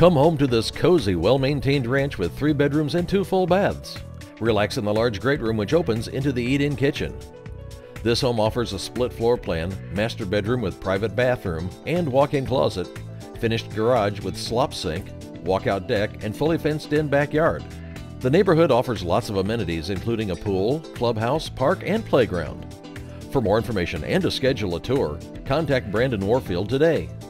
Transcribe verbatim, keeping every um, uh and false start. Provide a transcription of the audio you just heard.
Come home to this cozy, well-maintained ranch with three bedrooms and two full baths. Relax in the large great room which opens into the eat-in kitchen. This home offers a split floor plan, master bedroom with private bathroom and walk-in closet, finished garage with slop sink, walkout deck, and fully fenced-in backyard. The neighborhood offers lots of amenities including a pool, clubhouse, park, and playground. For more information and to schedule a tour, contact Brandon Warfield today.